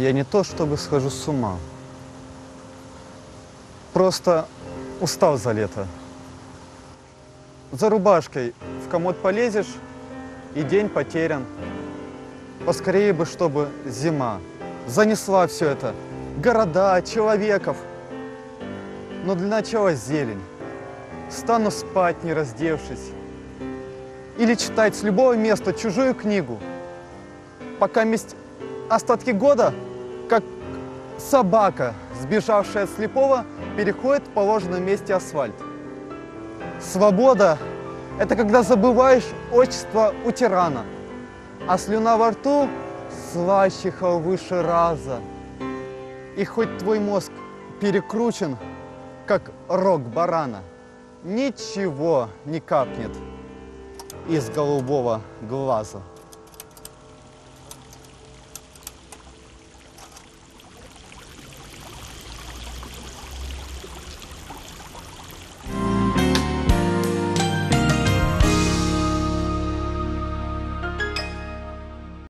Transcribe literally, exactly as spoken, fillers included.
Я не то чтобы схожу с ума. Просто устал за лето. За рубашкой в комод полезешь, и день потерян. Поскорее бы, чтобы зима занесла все это. Города, человеков. Но для начала зелень. Стану спать, не раздевшись. Или читать с любого места чужую книгу. Пока месть остатки года, как собака, сбежавшая от слепого, переходит в положенном месте асфальт. Свобода – это когда забываешь отчество у тирана, а слюна во рту слаще выше раза. И хоть твой мозг перекручен, как рог барана, ничего не капнет из голубого глаза.